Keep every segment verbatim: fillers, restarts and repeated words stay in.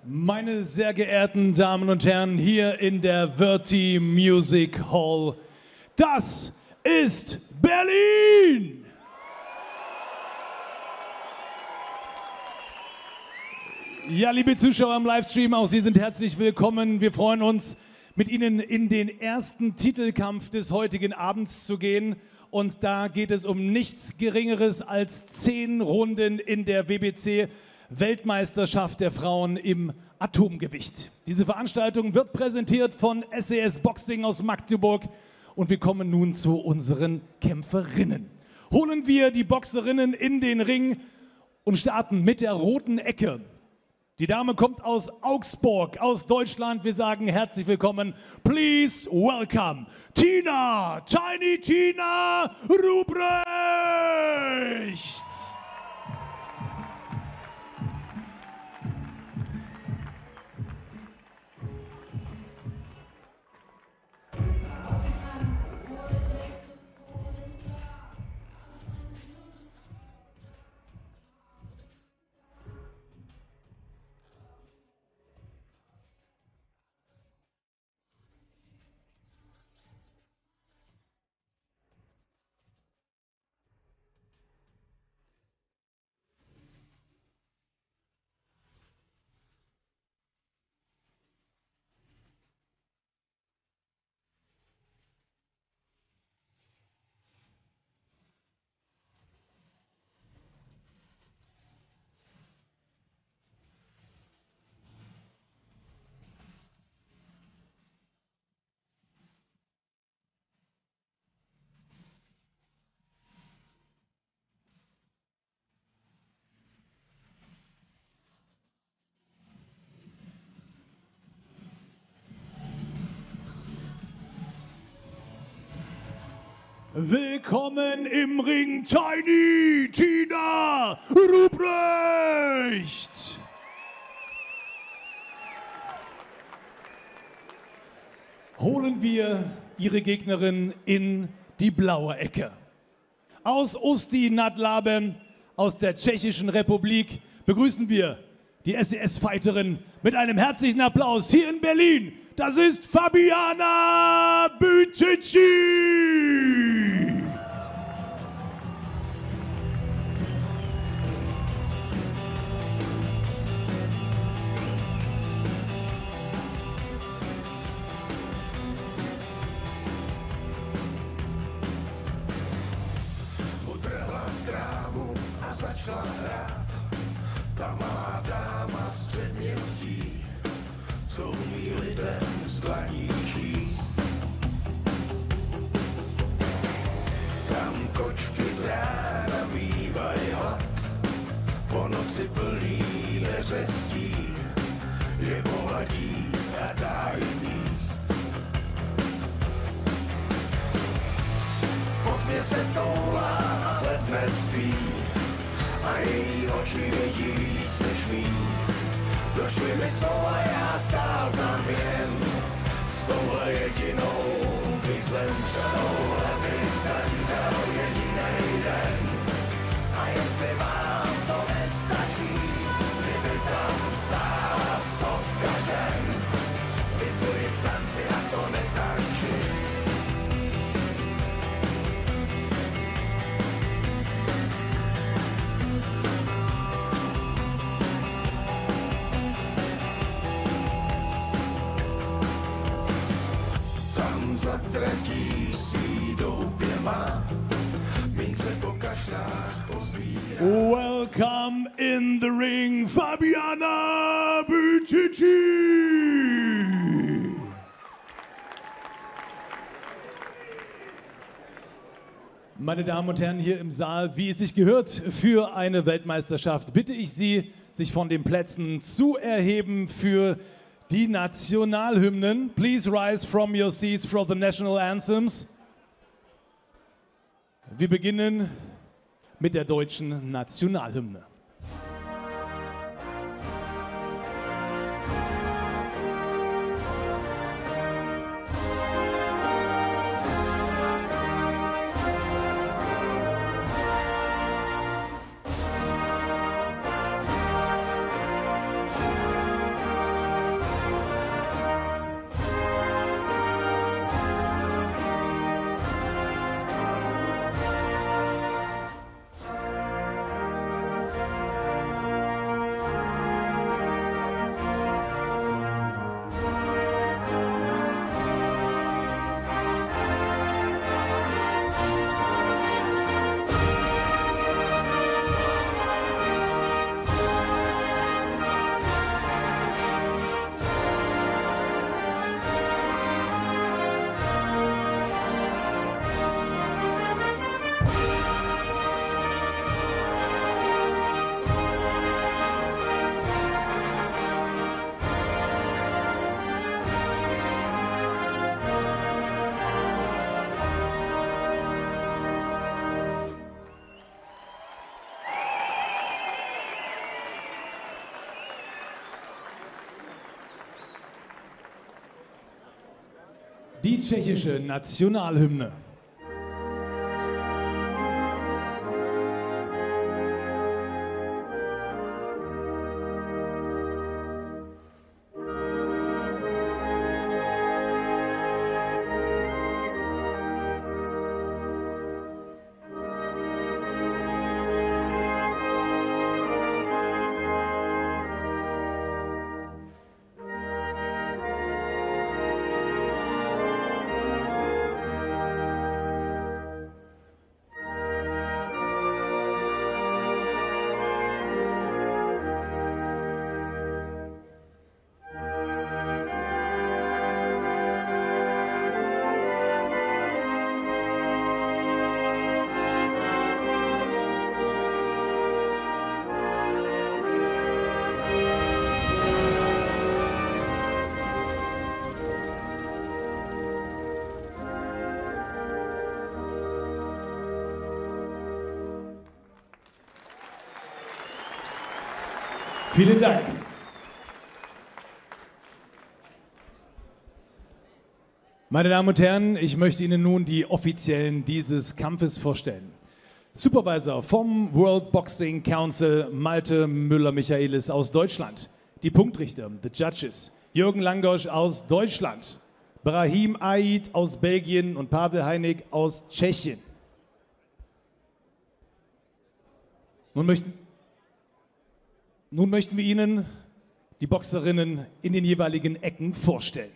Meine sehr geehrten Damen und Herren, hier in der Verti Music Hall, das ist Berlin! Ja, liebe Zuschauer im Livestream, auch Sie sind herzlich willkommen. Wir freuen uns, mit Ihnen in den ersten Titelkampf des heutigen Abends zu gehen. Und da geht es um nichts Geringeres als zehn Runden in der W B C Weltmeisterschaft der Frauen im Atomgewicht. Diese Veranstaltung wird präsentiert von S E S Boxing aus Magdeburg. Und wir kommen nun zu unseren Kämpferinnen. Holen wir die Boxerinnen in den Ring und starten mit der roten Ecke. Die Dame kommt aus Augsburg, aus Deutschland. Wir sagen herzlich willkommen. Please welcome Tina, Tiny Tina Ruprecht. Willkommen im Ring, Tiny Tina Ruprecht. Holen wir ihre Gegnerin in die blaue Ecke. Aus Ústí nad Labem, aus der Tschechischen Republik, begrüßen wir die S E S-Fighterin mit einem herzlichen Applaus hier in Berlin. Das ist Fabiana Buttigieg. Utrhla trávu a začala hrát. Ta malá dáma z předměstí, co umí lidem z dlaní číst. Tam kočky z rána mývaj hlad, po noci plný neřestí, je pohladí a dá jim jíst. Po tmě se toulá a led nespí, a její oči vidí víc než mý. Došly mi slova, já stál tam jen, s touhle jedinou bych zemřel, a ty zemřel jedinej den. A jestli vám to nestačí, kdyby tam stála stovka žen, vyzvuji k tanci a to netančí. Za tratí svý doupě má, mince po kašlách pozbírá. Welcome in the ring, Fabiana Buttigieg. Meine Damen und Herren hier im Saal, wie es sich gehört für eine Weltmeisterschaft, bitte ich Sie, sich von den Plätzen zu erheben für die Nationalhymnen. Please rise from your seats for the national anthems. Wir beginnen mit der deutschen Nationalhymne. die tschechische Nationalhymne. Vielen Dank. Meine Damen und Herren, ich möchte Ihnen nun die Offiziellen dieses Kampfes vorstellen. Supervisor vom World Boxing Council, Malte Müller-Michaelis aus Deutschland. Die Punktrichter, the Judges, Jürgen Langosch aus Deutschland, Brahim Aid aus Belgien und Pavel Heinig aus Tschechien. Nun möchten Nun möchten wir Ihnen die Boxerinnen in den jeweiligen Ecken vorstellen.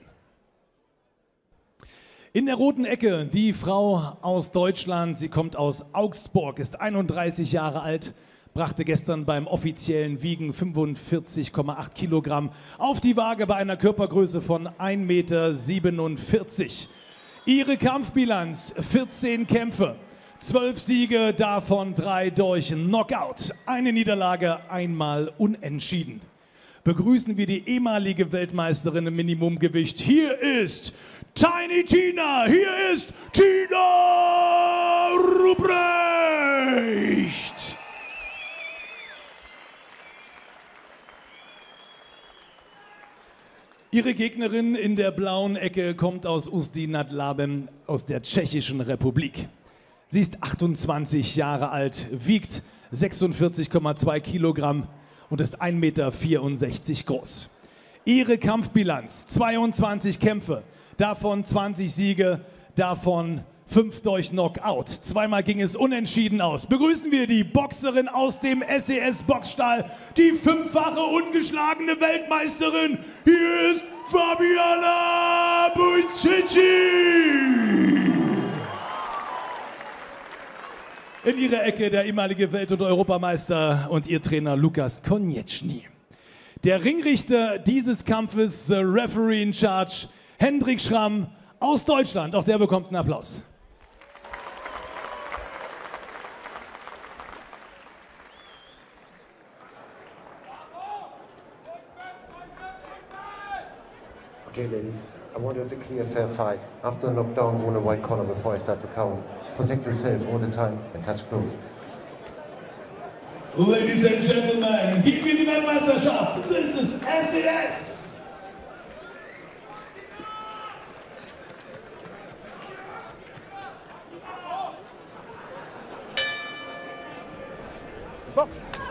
In der roten Ecke die Frau aus Deutschland. Sie kommt aus Augsburg, ist einunddreißig Jahre alt, brachte gestern beim offiziellen Wiegen fünfundvierzig Komma acht Kilogramm auf die Waage bei einer Körpergröße von ein Meter siebenundvierzig. Ihre Kampfbilanz: vierzehn Kämpfe. Zwölf Siege, davon drei durch Knockout. Eine Niederlage, einmal unentschieden. Begrüßen wir die ehemalige Weltmeisterin im Minimumgewicht. Hier ist Tiny Tina. Hier ist Tina Ruprecht. Ihre Gegnerin in der blauen Ecke kommt aus Ústí nad Labem aus der Tschechischen Republik. Sie ist achtundzwanzig Jahre alt, wiegt sechsundvierzig Komma zwei Kilogramm und ist ein Meter vierundsechzig groß. Ihre Kampfbilanz: zweiundzwanzig Kämpfe, davon zwanzig Siege, davon fünf durch Knockout. Zweimal ging es unentschieden aus. Begrüßen wir die Boxerin aus dem S E S Boxstall, die fünffache ungeschlagene Weltmeisterin. Hier ist Fabiana Bujicic. In ihrer Ecke der ehemalige Welt- und Europameister und ihr Trainer Lukas Konieczny. Der Ringrichter dieses Kampfes, the Referee in Charge, Hendrik Schramm aus Deutschland. Auch der bekommt einen Applaus. Okay, ladies, I want to have a clear, fair fight. After a knockdown, go in a white corner before I start to count. Protect yourself all the time and touch close. Ladies and gentlemen, gib mir die Weltmeisterschaft. This is S E S. Box.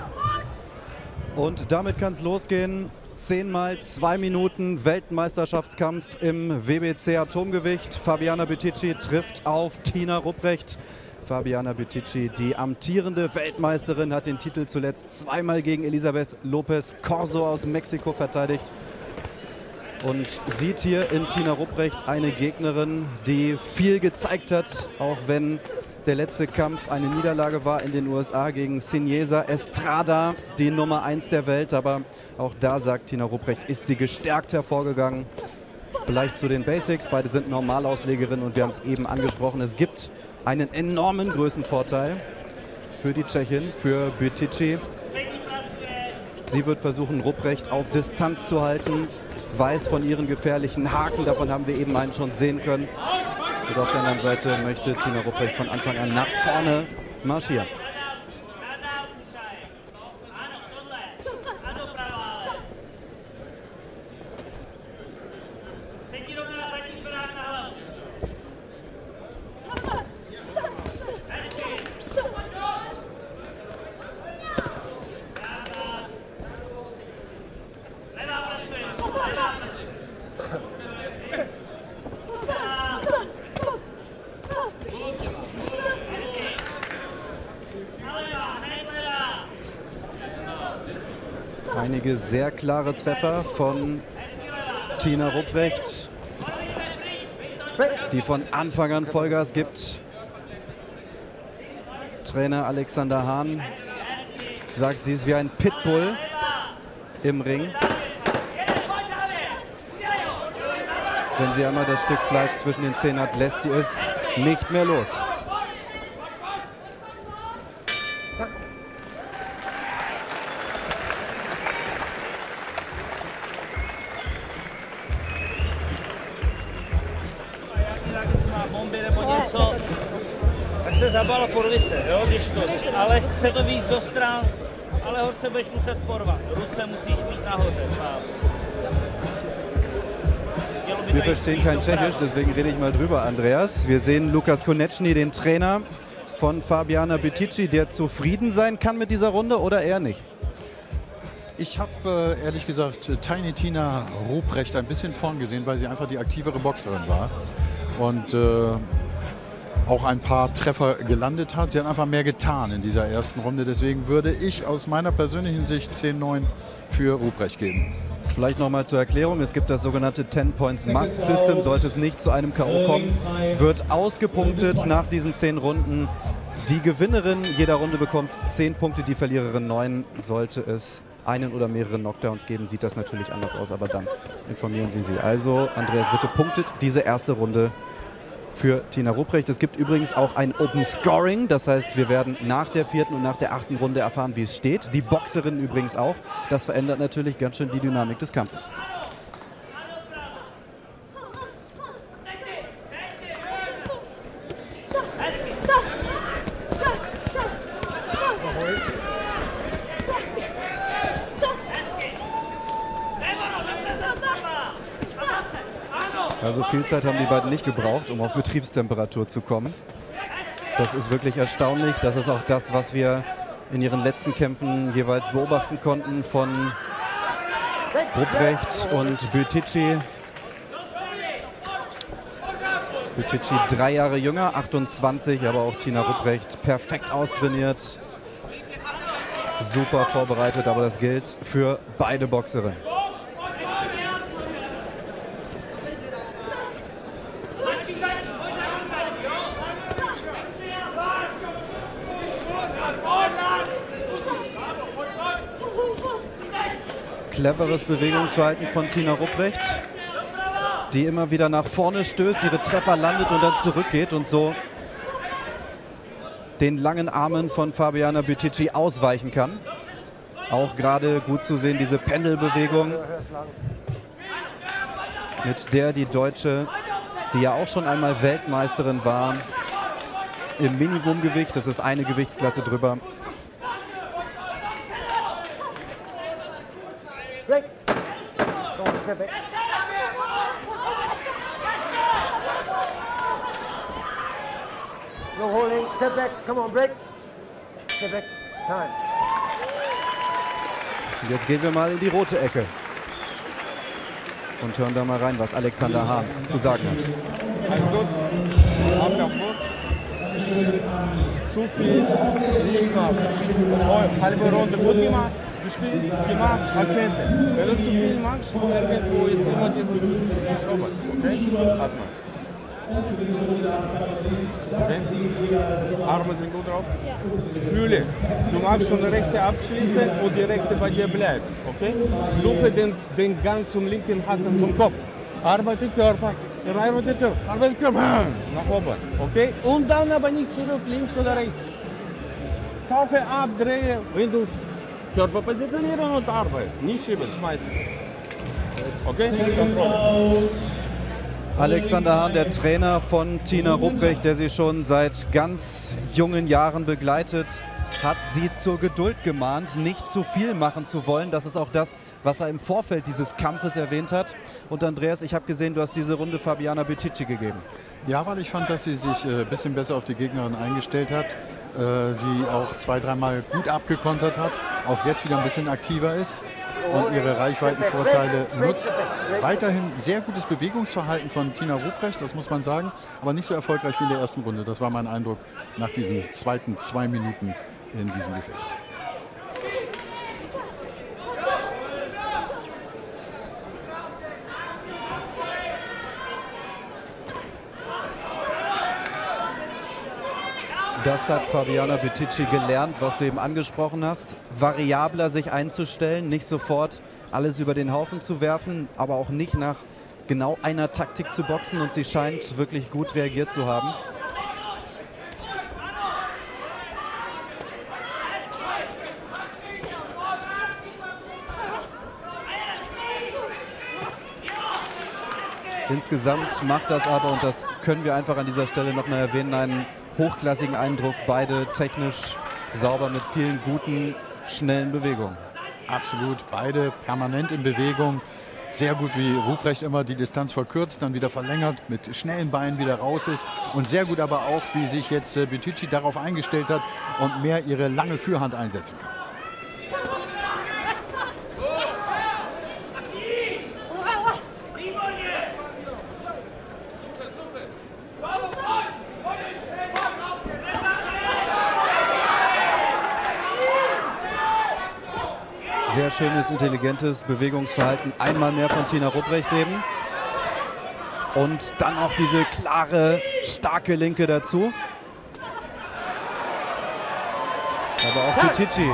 Und damit kann es losgehen. Zehnmal zwei Minuten Weltmeisterschaftskampf im W B C Atomgewicht. Fabiana Bujicic trifft auf Tina Ruprecht. Fabiana Bujicic, die amtierende Weltmeisterin, hat den Titel zuletzt zweimal gegen Elisabeth Lopez Corso aus Mexiko verteidigt. Und sieht hier in Tina Ruprecht eine Gegnerin, die viel gezeigt hat, auch wenn der letzte Kampf eine Niederlage war in den U S A gegen Cinesa Estrada, die Nummer eins der Welt. Aber auch da, sagt Tina Ruprecht, ist sie gestärkt hervorgegangen. Vielleicht zu den Basics. Beide sind Normalauslegerinnen und wir haben es eben angesprochen. Es gibt einen enormen Größenvorteil für die Tschechin, für Bujicic. Sie wird versuchen, Ruprecht auf Distanz zu halten, weiß von ihren gefährlichen Haken. Davon haben wir eben einen schon sehen können. Und auf der anderen Seite möchte Tina Ruprecht von Anfang an nach vorne marschieren. Einige sehr klare Treffer von Tina Rupprecht, die von Anfang an Vollgas gibt. Trainer Alexander Hahn sagt, sie ist wie ein Pitbull im Ring. Wenn sie einmal das Stück Fleisch zwischen den Zähnen hat, lässt sie es nicht mehr los. Tak se zabalo porvise, jo, když to, ale chce to víc do stran, ale horce budeš muset porvat, ruce musíš mít nahoře. Wir verstehen kein Tschechisch, deswegen rede ich mal drüber, Andreas. Wir sehen Lukas Konečný, den Trainer von Fabiana Bitici, der zufrieden sein kann mit dieser Runde oder eher nicht? Ich habe äh, ehrlich gesagt Tiny Tina Rupprecht ein bisschen vorn gesehen, weil sie einfach die aktivere Boxerin war und äh, auch ein paar Treffer gelandet hat. Sie hat einfach mehr getan in dieser ersten Runde. Deswegen würde ich aus meiner persönlichen Sicht zehn neun für Rupprecht geben. Vielleicht noch mal zur Erklärung, es gibt das sogenannte ten points must System. Sollte es nicht zu einem K O kommen, wird ausgepunktet nach diesen zehn Runden. Die Gewinnerin jeder Runde bekommt zehn Punkte, die Verliererin neun. Sollte es einen oder mehrere Knockdowns geben, sieht das natürlich anders aus, aber dann informieren Sie sie. Also Andreas Witte punktet diese erste Runde für Tina Rupprecht. Es gibt übrigens auch ein Open Scoring, das heißt, wir werden nach der vierten und nach der achten Runde erfahren, wie es steht. Die Boxerin übrigens auch. Das verändert natürlich ganz schön die Dynamik des Kampfes. Also viel Zeit haben die beiden nicht gebraucht, um auf Betriebstemperatur zu kommen. Das ist wirklich erstaunlich. Das ist auch das, was wir in ihren letzten Kämpfen jeweils beobachten konnten von Rupprecht und Bitici. Bitici drei Jahre jünger, achtundzwanzig, aber auch Tina Rupprecht perfekt austrainiert. Super vorbereitet, aber das gilt für beide Boxerinnen. Cleveres Bewegungsverhalten von Tina Rupprecht, die immer wieder nach vorne stößt, ihre Treffer landet und dann zurückgeht und so den langen Armen von Fabiana Bitici ausweichen kann. Auch gerade gut zu sehen diese Pendelbewegung, mit der die Deutsche, die ja auch schon einmal Weltmeisterin war, im Minimumgewicht, das ist eine Gewichtsklasse drüber, Break. Go on, step back. No holding. Step back. Come on, break. Step back. Time. Und jetzt gehen wir mal in die rote Ecke und hören da mal rein, was Alexander Hahn zu sagen hat. Zu viel gemacht. Halbe Runde gut gemacht. Gespielt, gemacht, Akzente. Wenn du zu viel machst, irgendwo ist immer dieses Schraubern. Okay? Atmen. Okay? Arme sind gut drauf. Fühle. Du magst schon die rechte abschließen und die rechte bei dir bleibt. Okay? Suche den, den Gang zum linken Haken vom Kopf. Arbeite Körper. Arbeite Körper. Arbeite Körper. Nach oben. Okay? Und dann aber nicht zurück, links oder rechts. Tauche ab, drehe. Wenn du Körper positionieren und arbeiten. Nicht schieben, schmeißen. Okay? Alexander Hahn, der Trainer von Tina Rupprecht, der sie schon seit ganz jungen Jahren begleitet, hat sie zur Geduld gemahnt, nicht zu viel machen zu wollen. Das ist auch das, was er im Vorfeld dieses Kampfes erwähnt hat. Und Andreas, ich habe gesehen, du hast diese Runde Fabiana Bitici gegeben. Ja, weil ich fand, dass sie sich ein äh, bisschen besser auf die Gegnerin eingestellt hat. Äh, sie auch zwei, dreimal gut abgekontert hat. Auch jetzt wieder ein bisschen aktiver ist und ihre Reichweitenvorteile nutzt. Weiterhin sehr gutes Bewegungsverhalten von Tina Rupprecht, das muss man sagen, aber nicht so erfolgreich wie in der ersten Runde. Das war mein Eindruck nach diesen zweiten zwei Minuten in diesem Gefecht. Das hat Fabiana Bitici gelernt, was du eben angesprochen hast. Variabler sich einzustellen, nicht sofort alles über den Haufen zu werfen, aber auch nicht nach genau einer Taktik zu boxen. Und sie scheint wirklich gut reagiert zu haben. Insgesamt macht das aber, und das können wir einfach an dieser Stelle noch mal erwähnen, einen hochklassigen Eindruck. Beide technisch sauber mit vielen guten, schnellen Bewegungen. Absolut, beide permanent in Bewegung. Sehr gut, wie Ruprecht immer die Distanz verkürzt, dann wieder verlängert, mit schnellen Beinen wieder raus ist. Und sehr gut aber auch, wie sich jetzt äh, Bitici darauf eingestellt hat und mehr ihre lange Führhand einsetzen kann. Sehr schönes, intelligentes Bewegungsverhalten. Einmal mehr von Tina Rupprecht eben. Und dann auch diese klare, starke Linke dazu. Aber auch Bitici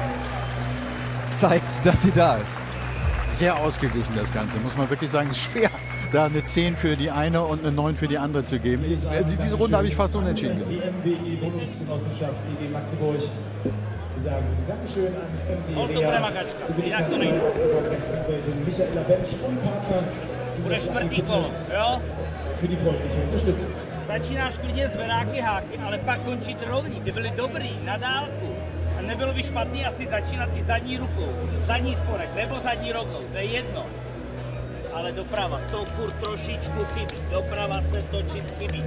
zeigt, dass sie da ist. Sehr ausgeglichen das Ganze, muss man wirklich sagen. Es ist schwer, da eine zehn für die eine und eine neun für die andere zu geben. Ich, diese Runde habe ich fast unentschieden gesehen. Die M W I-Bundesgenossenschaft E G Magdeburg. Wir sagen Dankeschön an M D Rea, sowie die Michaela Bensch und Partner Bude čtvrtý kolo, jo? für die freundliche Unterstützung. Začínáš klidně zvedáky háky, ale pak končit rovný. Ty byly dobrý, na dálku. A nebylo by špatný asi začínat i zadní rukou, zadní spodek, nebo zadní rokou, to je jedno. Ale doprava, to furt trošičku chybí. Doprava se točit chybí.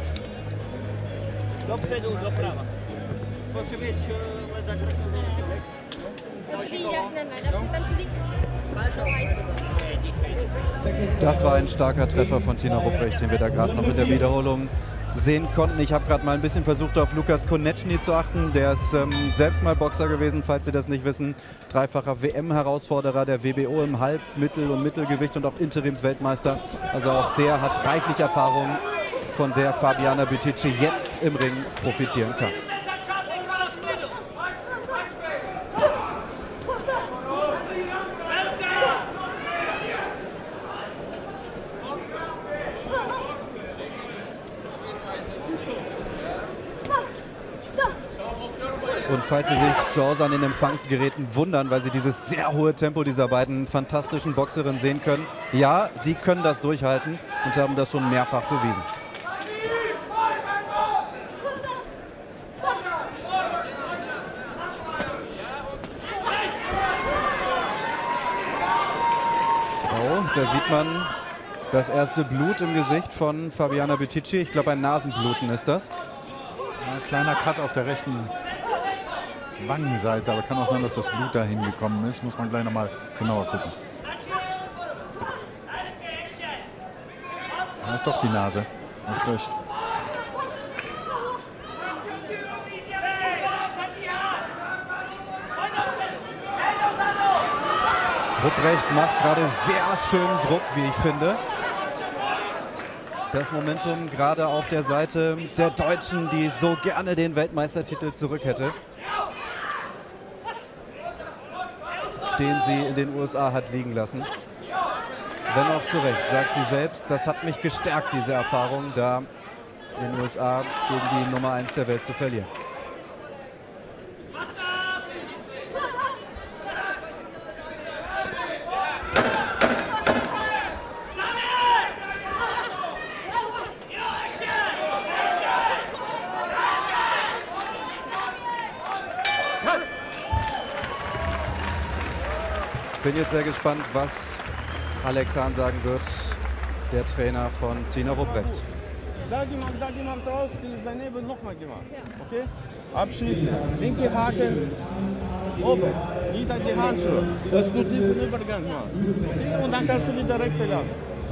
Dopředu, doprava. Potřebuješ let za krok do Lex? Další kolo? Das war ein starker Treffer von Tina Rupprecht, den wir da gerade noch in der Wiederholung sehen konnten. Ich habe gerade mal ein bisschen versucht, auf Lukas Konečný zu achten. Der ist ähm, selbst mal Boxer gewesen, falls Sie das nicht wissen. Dreifacher W M-Herausforderer der W B O im Halb-, Mittel- und Mittelgewicht und auch Interimsweltmeister. Also auch der hat reichlich Erfahrung, von der Fabiana Bitici jetzt im Ring profitieren kann. Und falls Sie sich zu Hause an den Empfangsgeräten wundern, weil Sie dieses sehr hohe Tempo dieser beiden fantastischen Boxerinnen sehen können, ja, die können das durchhalten und haben das schon mehrfach bewiesen. Oh, da sieht man das erste Blut im Gesicht von Fabiana Bitici. Ich glaube, ein Nasenbluten ist das. Ein kleiner Cut auf der rechten Wangenseite, aber kann auch sein, dass das Blut dahin gekommen ist. Muss man gleich noch mal genauer gucken. Da ist doch die Nase. Hast recht. Rupprecht macht gerade sehr schön Druck, wie ich finde. Das Momentum gerade auf der Seite der Deutschen, die so gerne den Weltmeistertitel zurück hätte, den sie in den U S A hat liegen lassen. Wenn auch zu Recht, sagt sie selbst, das hat mich gestärkt, diese Erfahrung, da in den U S A gegen die Nummer eins der Welt zu verlieren. Ich bin jetzt sehr gespannt, was Alex Hahn sagen wird, der Trainer von Tina Rupprecht. Da jemand, da jemand raus, die ist daneben nochmal gemacht. Okay? Abschließen, linke Haken, oben, wieder die Handschuhe. Das ist nur diesen Übergang machen. Und dann kannst du wieder rechte laden.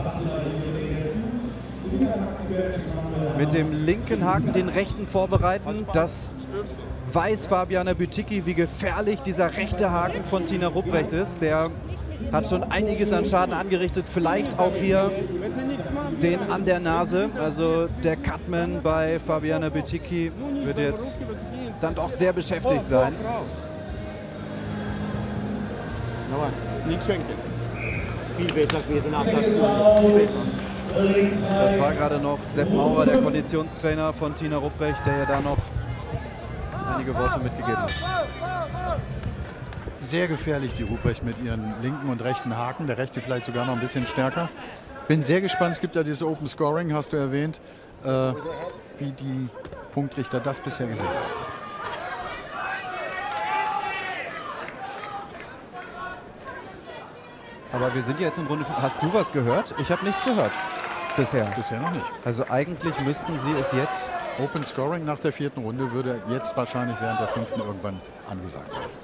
Mit dem linken Haken den rechten vorbereiten, das weiß Fabiana Bitici, wie gefährlich dieser rechte Haken von Tina Rupprecht ist. Der hat schon einiges an Schaden angerichtet, vielleicht auch hier den an der Nase. Also der Cutman bei Fabiana Bitici wird jetzt dann doch sehr beschäftigt sein. Nicht schenken. Viel besser gewesen nach der Stunde. Das war gerade noch Sepp Maurer, der Konditionstrainer von Tina Rupprecht, der ja da noch einige Worte mitgegeben hat. Sehr gefährlich, die Rupprecht mit ihren linken und rechten Haken. Der rechte vielleicht sogar noch ein bisschen stärker. Bin sehr gespannt, es gibt ja dieses Open Scoring, hast du erwähnt, äh, wie die Punktrichter das bisher gesehen haben. Aber wir sind jetzt in Runde fünf. Hast du was gehört? Ich habe nichts gehört bisher. Bisher noch nicht. Also eigentlich müssten sie es jetzt... Open Scoring nach der vierten Runde würde jetzt wahrscheinlich während der fünften irgendwann angesagt werden.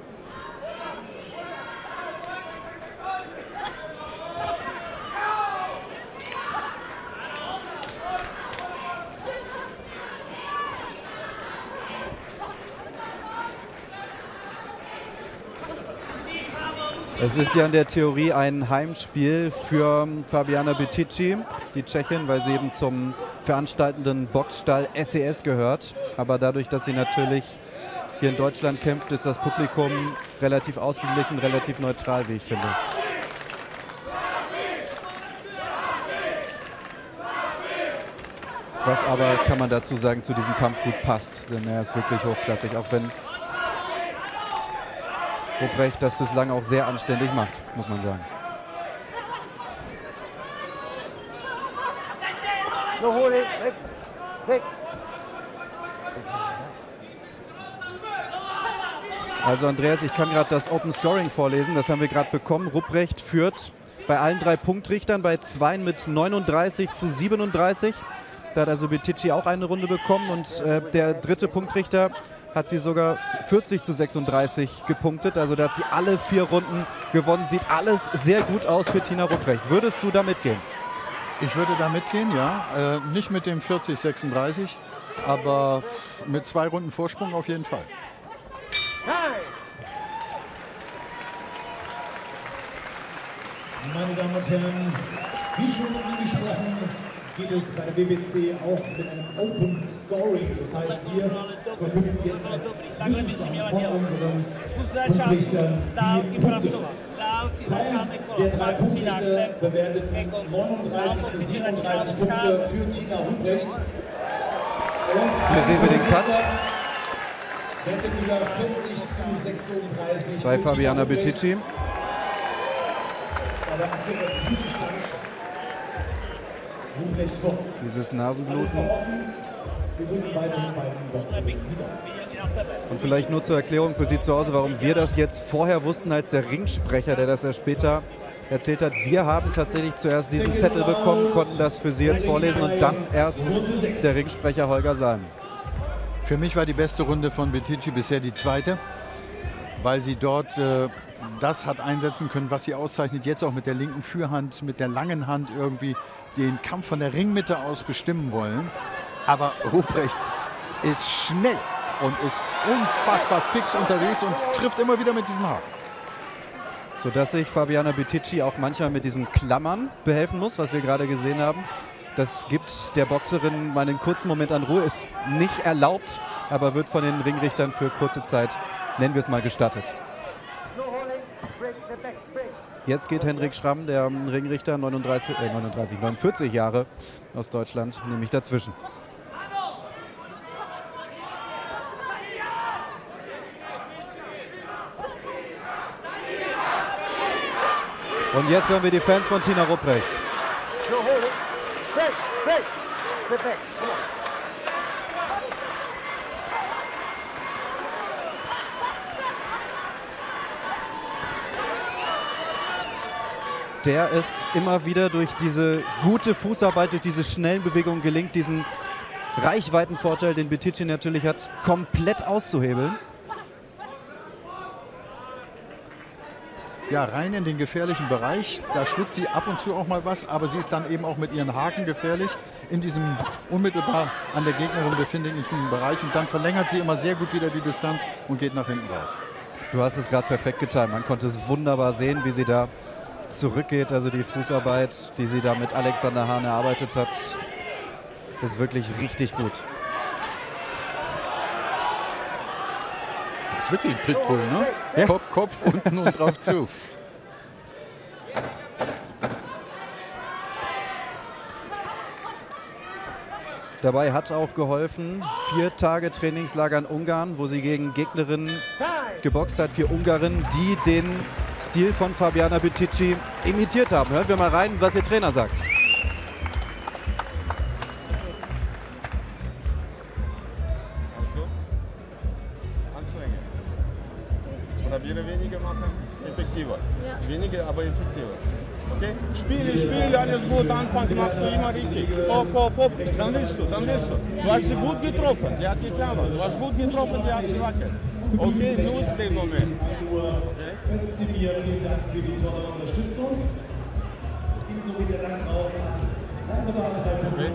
Es ist ja in der Theorie ein Heimspiel für Fabiana Bitici, die Tschechin, weil sie eben zum veranstaltenden Boxstall S E S gehört. Aber dadurch, dass sie natürlich hier in Deutschland kämpft, ist das Publikum relativ ausgeglichen, relativ neutral, wie ich finde. Was aber, kann man dazu sagen, zu diesem Kampf gut passt, denn er ist wirklich hochklassig, auch wenn Rupprecht das bislang auch sehr anständig macht, muss man sagen. Also Andreas, ich kann gerade das Open Scoring vorlesen, das haben wir gerade bekommen. Rupprecht führt bei allen drei Punktrichtern bei zwei mit neununddreißig zu siebenunddreißig. Da hat also Bitici auch eine Runde bekommen und äh, der dritte Punktrichter hat sie sogar vierzig zu sechsunddreißig gepunktet. Also da hat sie alle vier Runden gewonnen. Sieht alles sehr gut aus für Tina Rupprecht. Würdest du da mitgehen? Ich würde da mitgehen, ja. Äh, nicht mit dem vierzig sechsunddreißig, aber mit zwei Runden Vorsprung auf jeden Fall. Meine Damen und Herren, wie schon angesprochen, geht es bei der B B C auch mit einem Open Scoring. Das heißt, wir verkünden jetzt als Zwischenstand von unseren Punktrichtern die Punkte. Zwei der drei Punktrichter bewerteten neununddreißig zu siebenunddreißig Punkte für Tina Rupprecht. Hier sehen wir den Cut Wertet sogar vierzig zu sechsunddreißig bei Fabiana Bitici. Aber aktueller Zwischenstand. Dieses Nasenbluten. Und vielleicht nur zur Erklärung für Sie zu Hause, warum wir das jetzt vorher wussten als der Ringsprecher, der das ja später erzählt hat. Wir haben tatsächlich zuerst diesen Zettel bekommen, konnten das für Sie jetzt vorlesen und dann erst der Ringsprecher Holger Salm. Für mich war die beste Runde von Bitici bisher die zweite, weil sie dort äh, das hat einsetzen können, was sie auszeichnet. Jetzt auch mit der linken Fürhand, mit der langen Hand irgendwie den Kampf von der Ringmitte aus bestimmen wollen. Aber Rupprecht ist schnell und ist unfassbar fix unterwegs und trifft immer wieder mit diesen Haken. Sodass sich Fabiana Bitici auch manchmal mit diesen Klammern behelfen muss, was wir gerade gesehen haben. Das gibt der Boxerin mal einen kurzen Moment an Ruhe. Ist nicht erlaubt, aber wird von den Ringrichtern für kurze Zeit, nennen wir es mal, gestattet. Jetzt geht Henrik Schramm, der Ringrichter, neununddreißig, äh neununddreißig, neunundvierzig Jahre aus Deutschland, nämlich dazwischen. Und jetzt hören wir die Fans von Tina Rupprecht. Der es immer wieder durch diese gute Fußarbeit, durch diese schnellen Bewegungen gelingt, diesen Reichweitenvorteil, den Bitici natürlich hat, komplett auszuhebeln. Ja, rein in den gefährlichen Bereich. Da schluckt sie ab und zu auch mal was, aber sie ist dann eben auch mit ihren Haken gefährlich in diesem unmittelbar an der Gegnerin befindlichen Bereich. Und dann verlängert sie immer sehr gut wieder die Distanz und geht nach hinten raus. Du hast es gerade perfekt getan. Man konnte es wunderbar sehen, wie sie da zurückgeht. Also die Fußarbeit, die sie da mit Alexander Hahn erarbeitet hat, ist wirklich richtig gut. Das ist wirklich ein Pitbull, ne? Ja. Kopf, Kopf unten und drauf zu. Dabei hat auch geholfen, vier Tage Trainingslager in Ungarn, wo sie gegen Gegnerinnen geboxt hat, vier Ungarinnen, die den Stil von Fabiana Bitici imitiert haben. Hören wir mal rein, was ihr Trainer sagt. Anstrengen. Probiere weniger machen, effektiver. Ja. Weniger, aber effektiver. Okay? Spiele, spiele, alles gut. Anfang machst du immer richtig. Hopp, hopp, hopp. Dann willst du, dann willst du. Du hast sie gut getroffen, die hat geklammert. Du hast gut getroffen, die hat gewackelt. Okay, nutzt den Moment. Okay. Vielen Dank für die tolle Unterstützung. Ebenso wie der Dank raus an okay.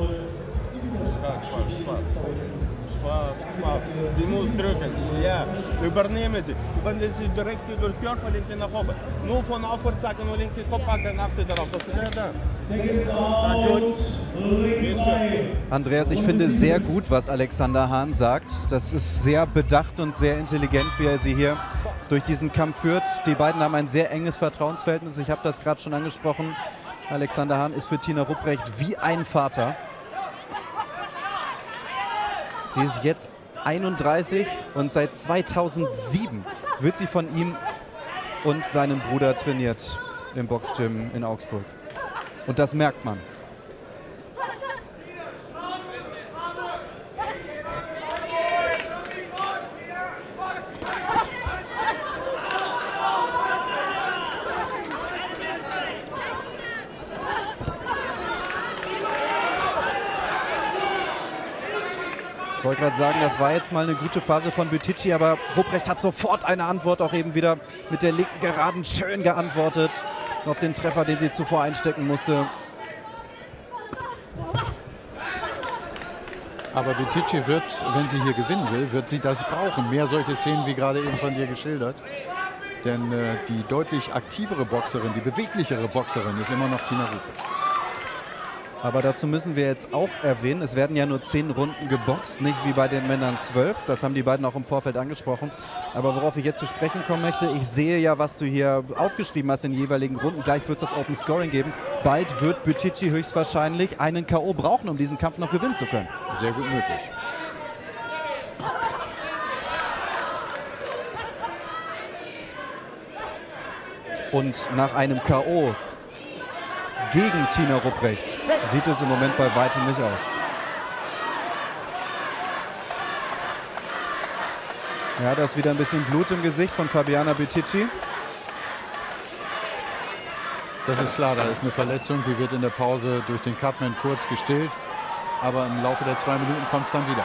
Spaß, Spaß. Spaß, Spaß. Sie muss drücken. Ja, übernehmen Sie. Wenn Sie direkt durch Körper linke nach oben. Nur von aufwärts sagen, nur linke Kopfhaken, achte darauf. Das ist ja da. Seconds out. Andreas, ich finde sehr gut, was Alexander Hahn sagt. Das ist sehr bedacht und sehr intelligent, wie er sie hier durch diesen Kampf führt. Die beiden haben ein sehr enges Vertrauensverhältnis. Ich habe das gerade schon angesprochen. Alexander Hahn ist für Tina Rupprecht wie ein Vater. Sie ist jetzt einunddreißig und seit zweitausendsieben wird sie von ihm und seinem Bruder trainiert im Boxgym in Augsburg. Und das merkt man. Ich wollte gerade sagen, das war jetzt mal eine gute Phase von Bitici, aber Rupprecht hat sofort eine Antwort, auch eben wieder mit der linken Geraden schön geantwortet auf den Treffer, den sie zuvor einstecken musste. Aber Bitici wird, wenn sie hier gewinnen will, wird sie das brauchen. Mehr solche Szenen wie gerade eben von dir geschildert. Denn äh, die deutlich aktivere Boxerin, die beweglichere Boxerin ist immer noch Tina Rupprecht. Aber dazu müssen wir jetzt auch erwähnen, es werden ja nur zehn Runden geboxt, nicht wie bei den Männern zwölf. Das haben die beiden auch im Vorfeld angesprochen. Aber worauf ich jetzt zu sprechen kommen möchte, ich sehe ja, was du hier aufgeschrieben hast in den jeweiligen Runden. Gleich wird es das Open Scoring geben. Bald wird Bitici höchstwahrscheinlich einen K O brauchen, um diesen Kampf noch gewinnen zu können. Sehr gut möglich. Und nach einem K O gegen Tina Rupprecht sieht es im Moment bei weitem nicht aus. Ja, da ist wieder ein bisschen Blut im Gesicht von Fabiana Bitici. Das ist klar, da ist eine Verletzung, die wird in der Pause durch den Cutman kurz gestillt. Aber im Laufe der zwei Minuten kommt es dann wieder.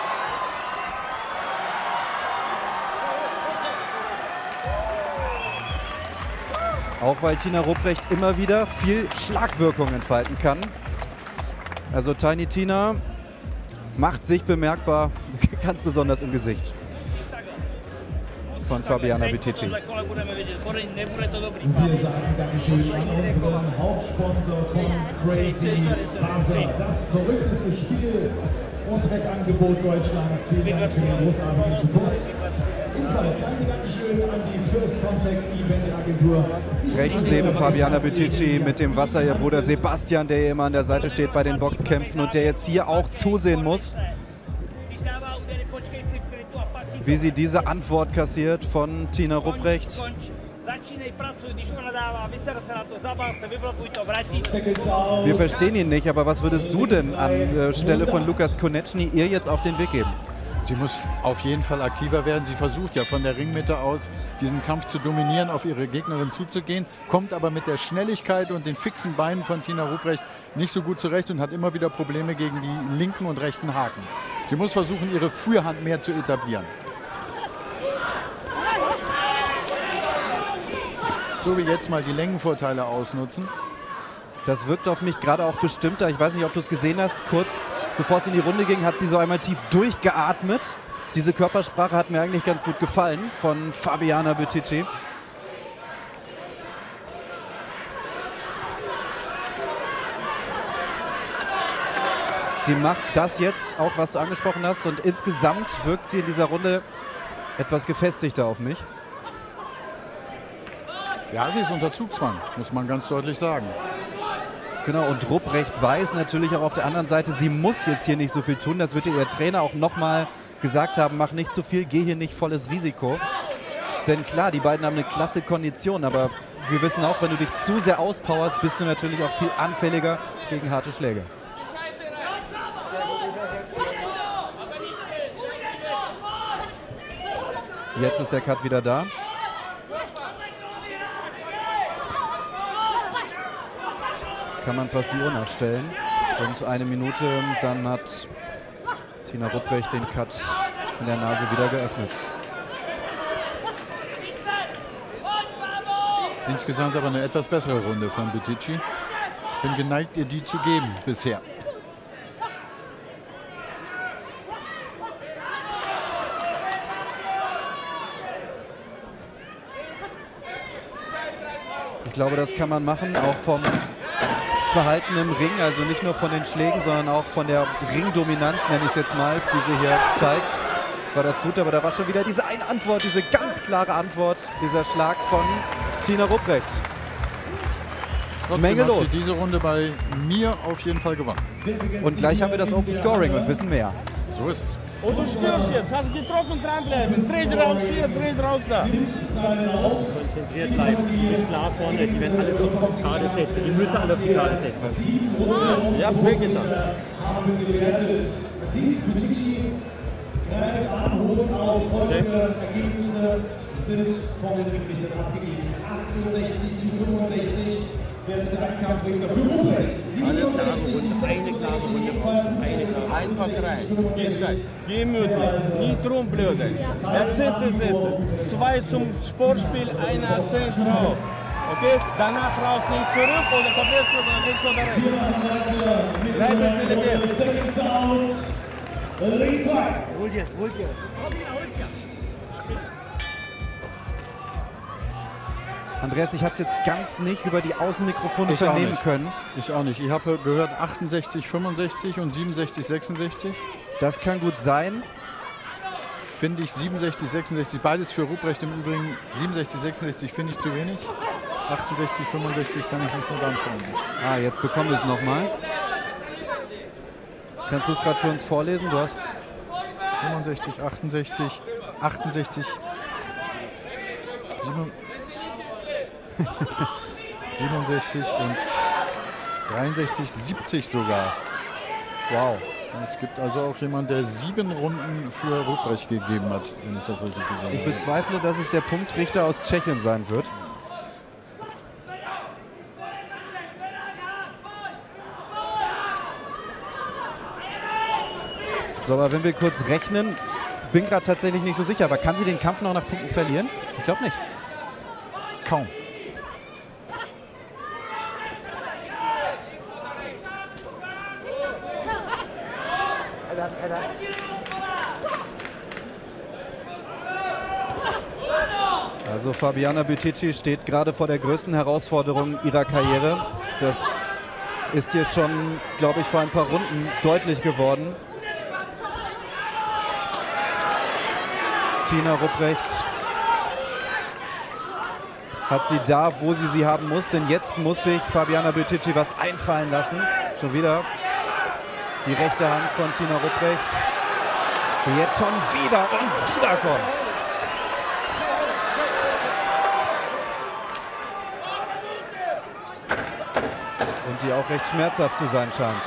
Auch weil Tina Rupprecht immer wieder viel Schlagwirkung entfalten kann. Also Tiny Tina macht sich bemerkbar, ganz besonders im Gesicht von Fabiana Bitici. Und wir sagen Dankeschön an unseren Hauptsponsor von Crazy Buzzer. Das verrückteste Spiel- und Wettangebot Deutschlands. Vielen Dank für den großartigen Support. Ebenfalls ein Dankeschön an die First Contact Event Agentur. Rechts neben Fabiana Bitici mit dem Wasser ihr Bruder Sebastian, der hier immer an der Seite steht bei den Boxkämpfen und der jetzt hier auch zusehen muss, wie sie diese Antwort kassiert von Tina Rupprecht. Wir verstehen ihn nicht, aber was würdest du denn an Stelle von Lukas Koneczny ihr jetzt auf den Weg geben? Sie muss auf jeden Fall aktiver werden. Sie versucht ja von der Ringmitte aus, diesen Kampf zu dominieren, auf ihre Gegnerin zuzugehen, kommt aber mit der Schnelligkeit und den fixen Beinen von Tina Rupprecht nicht so gut zurecht und hat immer wieder Probleme gegen die linken und rechten Haken. Sie muss versuchen, ihre Führhand mehr zu etablieren. So wie jetzt mal die Längenvorteile ausnutzen. Das wirkt auf mich gerade auch bestimmter. Ich weiß nicht, ob du es gesehen hast. Kurz bevor es in die Runde ging, hat sie so einmal tief durchgeatmet. Diese Körpersprache hat mir eigentlich ganz gut gefallen von Fabiana Bitici. Sie macht das jetzt, auch was du angesprochen hast, und insgesamt wirkt sie in dieser Runde etwas gefestigter auf mich. Ja, sie ist unter Zugzwang, muss man ganz deutlich sagen. Genau, und Rupprecht weiß natürlich auch auf der anderen Seite, sie muss jetzt hier nicht so viel tun. Das wird ihr ihr Trainer auch nochmal gesagt haben, mach nicht zu viel, geh hier nicht volles Risiko. Denn klar, die beiden haben eine klasse Kondition, aber wir wissen auch, wenn du dich zu sehr auspowerst, bist du natürlich auch viel anfälliger gegen harte Schläge. Jetzt ist der Cut wieder da. Kann man fast die Uhr nachstellen. Und eine Minute, dann hat Tina Rupprecht den Cut in der Nase wieder geöffnet. Insgesamt aber eine etwas bessere Runde von Bitici. Bin geneigt, ihr die zu geben bisher. Ich glaube, das kann man machen, auch vom Verhalten im Ring, also nicht nur von den Schlägen, sondern auch von der Ringdominanz, nenne ich es jetzt mal, die sie hier zeigt, war das gut. Aber da war schon wieder diese eine Antwort, diese ganz klare Antwort, dieser Schlag von Tina Rupprecht. Trotzdem Menge hat los. sie diese Runde bei mir auf jeden Fall gewonnen. Und gleich haben wir das Open Scoring und wissen mehr. So ist es. Und du spürst jetzt, hast du getroffen, dranbleiben. Dreh raus hier, dreh raus da. Konzentriert bleiben. Die ist klar vorne. Die werden alles auf die Karte setzen. Die müssen alles auf die Karte setzen. Ja, weggetan. Haben gewertet. Bitici greift an, holt auf. Folgende Ergebnisse sind von den Richtern abgegeben. achtundsechzig zu fünfundsechzig. Wertet der Kampfrichter für Rupprecht. Eine klare Runde, eine klare Runde brauchst du. Eine klare. Einfach rein. Geh rein. Gemütlich. Nicht rumblöden. Akzente setzen. Zwei zum Sportspiel, eine Akzent raus. Okay? Danach raus, nicht zurück oder komplett zurück, links oder rechts. Bleib intelligent. Seconds out. Lead. Hol dir, hol dir. Andreas, ich habe es jetzt ganz nicht über die Außenmikrofone Ich auch vernehmen nicht. können. Ich auch nicht. Ich habe gehört achtundsechzig fünfundsechzig und siebenundsechzig sechsundsechzig. Das kann gut sein. Finde ich siebenundsechzig sechsundsechzig, beides für Rupprecht im Übrigen. siebenundsechzig sechsundsechzig finde ich zu wenig. achtundsechzig fünfundsechzig kann ich nicht mehr anfangen. Ah, jetzt bekommen wir es nochmal. Kannst du es gerade für uns vorlesen? Du hast fünfundsechzig, achtundsechzig, achtundsechzig, siebenundsechzig und dreiundsechzig, siebzig sogar. Wow. Es gibt also auch jemanden, der sieben Runden für Rupprecht gegeben hat, wenn ich das richtig gesagt Ich habe. bezweifle, dass es der Punktrichter aus Tschechien sein wird. So, aber wenn wir kurz rechnen, bin gerade tatsächlich nicht so sicher, aber kann sie den Kampf noch nach Punkten verlieren? Ich glaube nicht. Kaum. Also Fabiana Bitici steht gerade vor der größten Herausforderung ihrer Karriere. Das ist hier schon, glaube ich, vor ein paar Runden deutlich geworden. Tina Rupprecht hat sie da, wo sie sie haben muss. Denn jetzt muss sich Fabiana Bitici was einfallen lassen. Schon wieder die rechte Hand von Tina Rupprecht, die jetzt schon wieder und wieder kommt. Und die auch recht schmerzhaft zu sein scheint.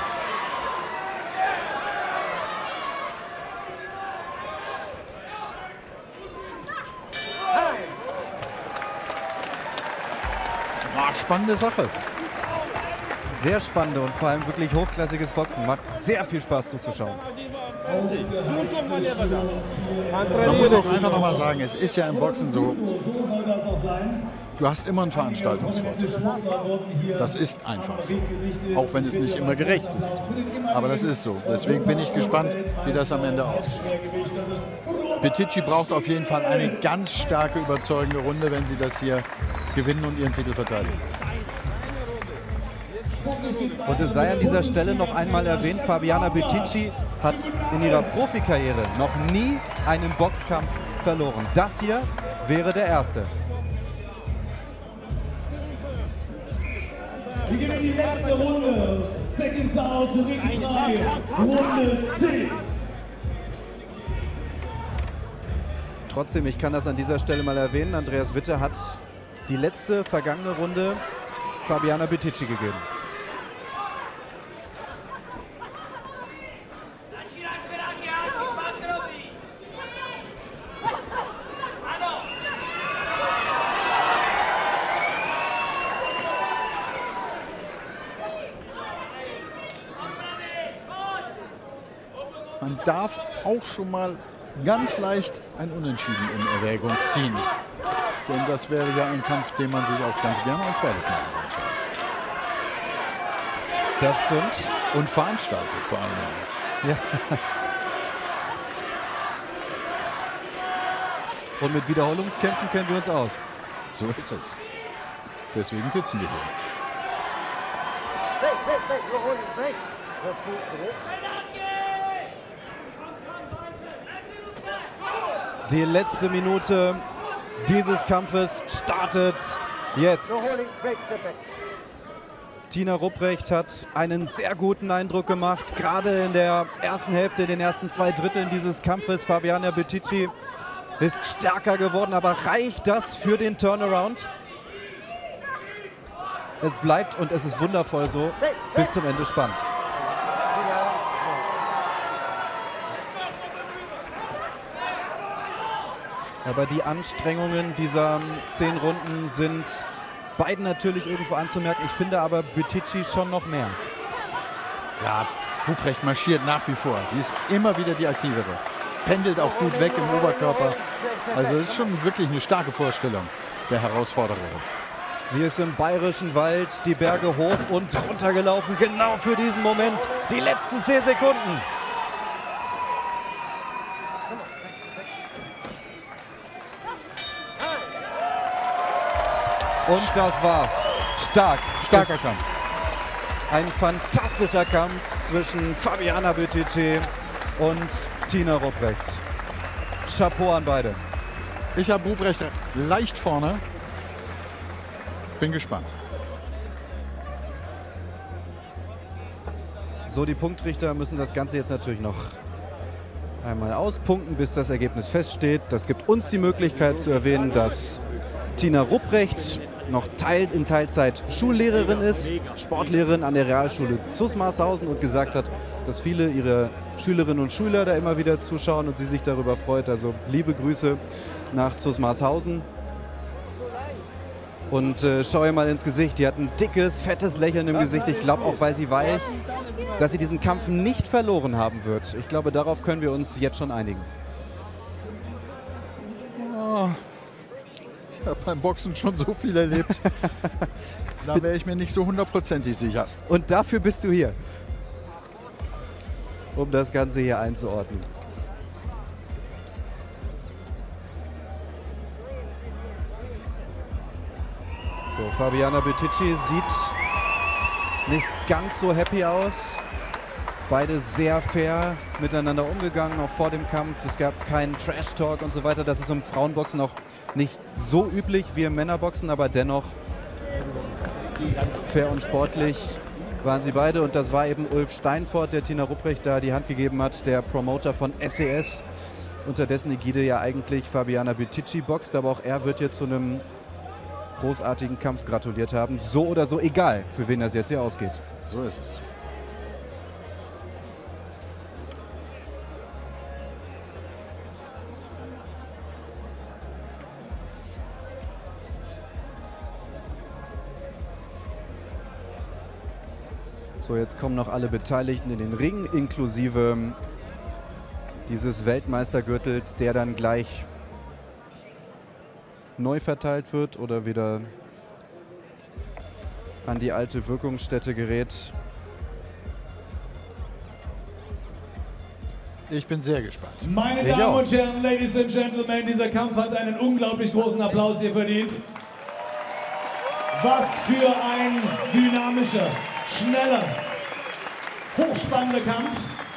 War spannende Sache. Sehr spannende und vor allem wirklich hochklassiges Boxen. Macht sehr viel Spaß zuzuschauen. Man muss auch einfach nochmal sagen, es ist ja im Boxen so, du hast immer einen Veranstaltungsvorteil. Das ist einfach so. Auch wenn es nicht immer gerecht ist. Aber das ist so. Deswegen bin ich gespannt, wie das am Ende ausgeht. Bitici braucht auf jeden Fall eine ganz starke, überzeugende Runde, wenn sie das hier gewinnen und ihren Titel verteidigen. Und es sei an dieser Stelle noch einmal erwähnt, Fabiana Buttici hat in ihrer Profikarriere noch nie einen Boxkampf verloren. Das hier wäre der erste. Wir gehen in die letzte Runde. Seconds out, ringfrei. Runde zehn. Trotzdem, ich kann das an dieser Stelle mal erwähnen, Andreas Witte hat die letzte vergangene Runde Fabiana Buttici gegeben. Man darf auch schon mal ganz leicht ein Unentschieden in Erwägung ziehen. Denn das wäre ja ein Kampf, den man sich auch ganz gerne ein zweites Mal anschaut. Das stimmt. Und veranstaltet vor allem. Ja. Und mit Wiederholungskämpfen kennen wir uns aus. So ist es. Deswegen sitzen wir hier. Hey, hey, hey, you're holding, hey. Die letzte Minute dieses Kampfes startet jetzt. Tina Rupprecht hat einen sehr guten Eindruck gemacht, gerade in der ersten Hälfte, in den ersten zwei Dritteln dieses Kampfes. Fabiana Buttici ist stärker geworden, aber reicht das für den Turnaround? Es bleibt, und es ist wundervoll so, bis zum Ende spannend. Aber die Anstrengungen dieser zehn Runden sind beiden natürlich irgendwo anzumerken. Ich finde aber Buttici schon noch mehr. Ja, Rupprecht marschiert nach wie vor. Sie ist immer wieder die Aktivere. Pendelt auch gut weg im Oberkörper. Also es ist schon wirklich eine starke Vorstellung der Herausforderin. Sie ist im Bayerischen Wald die Berge hoch und runter gelaufen. Genau für diesen Moment. Die letzten zehn Sekunden. Und das war's. Stark. Starker Ist Kampf. Ein fantastischer Kampf zwischen Fabiana Buttici und Tina Rupprecht. Chapeau an beide. Ich habe Rupprecht leicht vorne. Bin gespannt. So, die Punktrichter müssen das Ganze jetzt natürlich noch einmal auspunkten, bis das Ergebnis feststeht. Das gibt uns die Möglichkeit zu erwähnen, dass Tina Rupprecht noch Teil, in Teilzeit Schullehrerin ist, Sportlehrerin an der Realschule Zusmarshausen und gesagt hat, dass viele ihrer Schülerinnen und Schüler da immer wieder zuschauen und sie sich darüber freut. Also liebe Grüße nach Zusmarshausen. Und äh, schau ihr mal ins Gesicht, die hat ein dickes, fettes Lächeln im Gesicht. Ich glaube auch, weil sie weiß, dass sie diesen Kampf nicht verloren haben wird. Ich glaube, darauf können wir uns jetzt schon einigen. Oh. Ich habe beim Boxen schon so viel erlebt. Da wäre ich mir nicht so hundertprozentig sicher. Und dafür bist du hier, um das Ganze hier einzuordnen. So, Fabiana Buttici sieht nicht ganz so happy aus. Beide sehr fair miteinander umgegangen, auch vor dem Kampf. Es gab keinen Trash-Talk und so weiter. Das ist im Frauenboxen auch nicht so üblich wie im Männerboxen, aber dennoch fair und sportlich waren sie beide. Und das war eben Ulf Steinfort, der Tina Rupprecht da die Hand gegeben hat, der Promoter von S E S, unter dessen Ägide ja eigentlich Fabiana Buttici boxt. Aber auch er wird jetzt zu einem großartigen Kampf gratuliert haben. So oder so, egal, für wen das jetzt hier ausgeht. So ist es. So, jetzt kommen noch alle Beteiligten in den Ring, inklusive dieses Weltmeistergürtels, der dann gleich neu verteilt wird oder wieder an die alte Wirkungsstätte gerät. Ich bin sehr gespannt. Meine Ich Damen auch. und Herren, Ladies and Gentlemen, dieser Kampf hat einen unglaublich großen Applaus hier verdient. Was für ein dynamischer, schneller, hochspannender Kampf.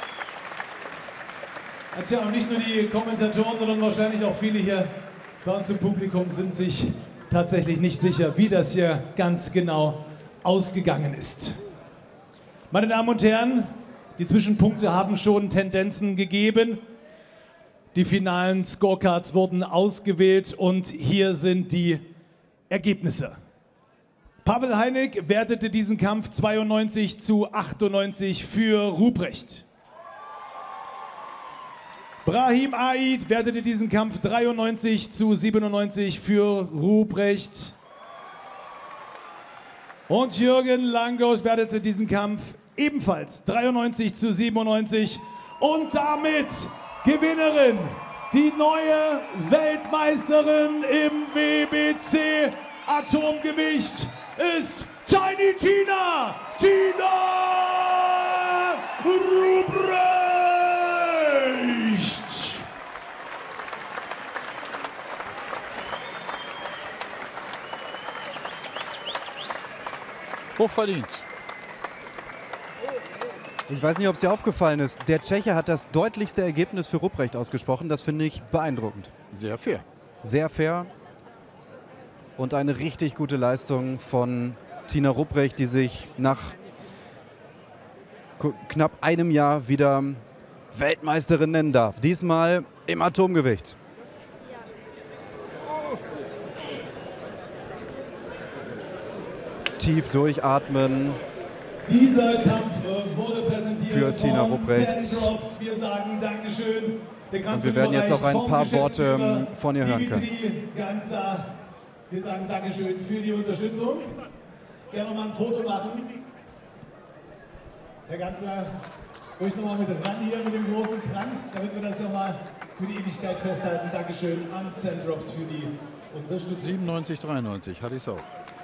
Hat ja auch nicht nur die Kommentatoren, sondern wahrscheinlich auch viele hier bei uns im Publikum sind sich tatsächlich nicht sicher, wie das hier ganz genau ausgegangen ist. Meine Damen und Herren, die Zwischenpunkte haben schon Tendenzen gegeben. Die finalen Scorecards wurden ausgewählt und hier sind die Ergebnisse. Pavel Hajnec wertete diesen Kampf zweiundneunzig zu achtundneunzig für Ruprecht. Brahim Aid wertete diesen Kampf dreiundneunzig zu siebenundneunzig für Ruprecht. Und Jürgen Langosch wertete diesen Kampf ebenfalls dreiundneunzig zu siebenundneunzig. Und damit Gewinnerin, die neue Weltmeisterin im W B C Atomgewicht ist Tiny Tina, Tina Ruprecht. Hochverdient. Ich weiß nicht, ob es dir aufgefallen ist. Der Tscheche hat das deutlichste Ergebnis für Ruprecht ausgesprochen. Das finde ich beeindruckend. Sehr fair. Sehr fair. Und eine richtig gute Leistung von Tina Ruprecht, die sich nach knapp einem Jahr wieder Weltmeisterin nennen darf. Diesmal im Atomgewicht. Tief durchatmen. Dieser Kampf wurde präsentiert für Tina Ruprecht. Sandrops. Wir sagen Dankeschön. Und wir werden jetzt auch ein paar Worte von ihr hören können. Ganzer. Wir sagen Dankeschön für die Unterstützung. Gerne noch mal ein Foto machen. Herr Ganzer, ruhig noch mal mit ran hier mit dem großen Kranz, damit wir das noch mal für die Ewigkeit festhalten. Dankeschön an Sandrops für die Unterstützung. siebenundneunzig, dreiundneunzig hatte ich es auch.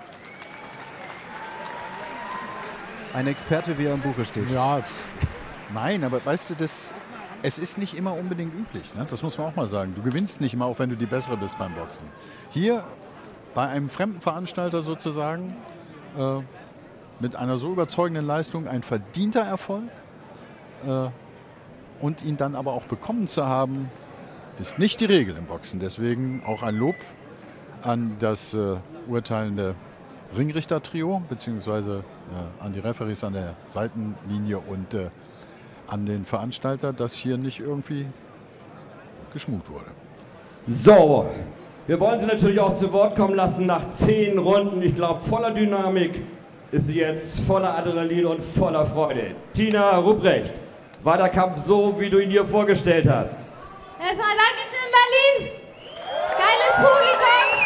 Ein Experte, wie er im Buche steht. Ja, pff, nein, aber weißt du, das, es ist nicht immer unbedingt üblich. Ne? Das muss man auch mal sagen. Du gewinnst nicht immer, auch wenn du die Bessere bist beim Boxen. Hier bei einem fremden Veranstalter sozusagen, äh, mit einer so überzeugenden Leistung, ein verdienter Erfolg. Äh, und ihn dann aber auch bekommen zu haben, ist nicht die Regel im Boxen. Deswegen auch ein Lob an das äh, urteilende Ringrichter-Trio, beziehungsweise äh, an die Referees an der Seitenlinie und äh, an den Veranstalter, dass hier nicht irgendwie geschmut wurde. So, wir wollen Sie natürlich auch zu Wort kommen lassen nach zehn Runden. Ich glaube, voller Dynamik ist sie jetzt, voller Adrenalin und voller Freude. Tina Ruprecht, war der Kampf so, wie du ihn dir vorgestellt hast? Erstmal Dankeschön, Berlin. Geiles Publikum.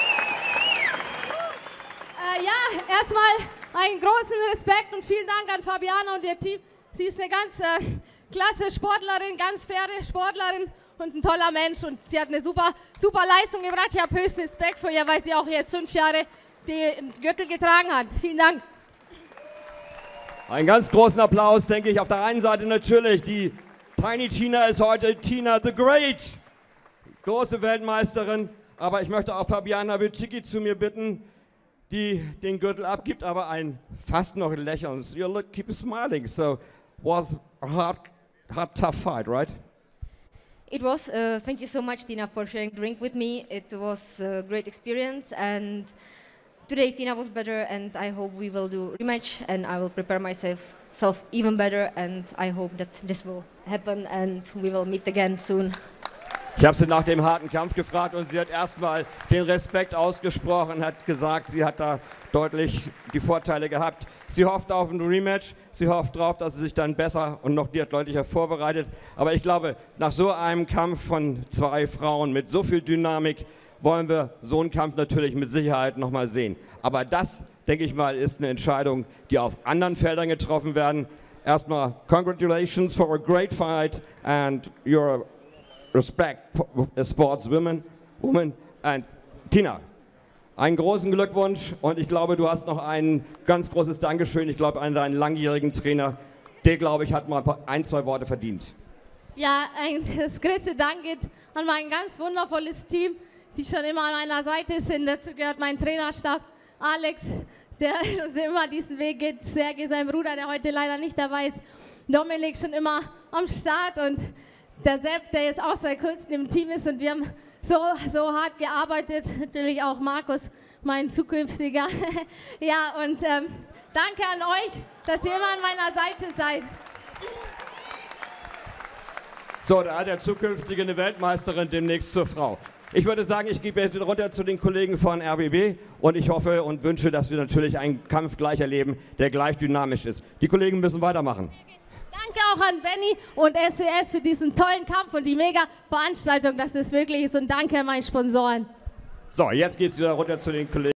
Äh, ja, erstmal einen großen Respekt und vielen Dank an Fabiana und ihr Team. Sie ist eine ganz äh, klasse Sportlerin, ganz faire Sportlerin und ein toller Mensch. Und sie hat eine super, super Leistung gebracht. Ich habe höchsten Respekt vor ihr, weil sie auch jetzt fünf Jahre den Gürtel getragen hat. Vielen Dank. Einen ganz großen Applaus, denke ich. Auf der einen Seite natürlich, die Tiny Tina ist heute Tina the Great. Große Weltmeisterin. Aber ich möchte auch Fabiana Bichicki zu mir bitten, die den Gürtel abgibt, aber ein fast noch lächeln. You look, keep smiling. So, was a hard, hard, tough fight, right? It was. Uh, thank you so much, Tina, for sharing the drink with me. It was a great experience, and today Tina was better, and I hope we will do rematch, and I will prepare myself self even better, and I hope that this will happen, and we will meet again soon. Ich habe sie nach dem harten Kampf gefragt und sie hat erstmal den Respekt ausgesprochen, hat gesagt, sie hat da deutlich die Vorteile gehabt. Sie hofft auf ein Rematch, sie hofft darauf, dass sie sich dann besser und noch deutlicher vorbereitet. Aber ich glaube, nach so einem Kampf von zwei Frauen mit so viel Dynamik wollen wir so einen Kampf natürlich mit Sicherheit nochmal sehen. Aber das, denke ich mal, ist eine Entscheidung, die auf anderen Feldern getroffen werden. Erstmal, congratulations for a great fight and your respect sportswomen, woman and Tina. Einen großen Glückwunsch und ich glaube, du hast noch ein ganz großes Dankeschön. Ich glaube, an deinen langjährigen Trainer, der, glaube ich, hat mal ein, zwei Worte verdient. Ja, ein, das größte Dank geht an mein ganz wundervolles Team, die schon immer an meiner Seite sind. Dazu gehört mein Trainerstab, Alex, der uns immer diesen Weg geht. Sergej, sein Bruder, der heute leider nicht dabei ist. Dominik schon immer am Start und der Sepp, der jetzt auch seit kurzem im Team ist. Und wir haben so, so hart gearbeitet. Natürlich auch Markus, mein zukünftiger. Ja, und ähm, danke an euch, dass ihr immer an meiner Seite seid. So, da hat der zukünftige eine Weltmeisterin demnächst zur Frau. Ich würde sagen, ich gebe jetzt wieder runter zu den Kollegen von R B B und ich hoffe und wünsche, dass wir natürlich einen Kampf gleich erleben, der gleich dynamisch ist. Die Kollegen müssen weitermachen. Danke auch an Benny und S C S für diesen tollen Kampf und die mega Veranstaltung, dass es wirklich ist, und danke an meine Sponsoren. So, jetzt geht es wieder runter zu den Kollegen.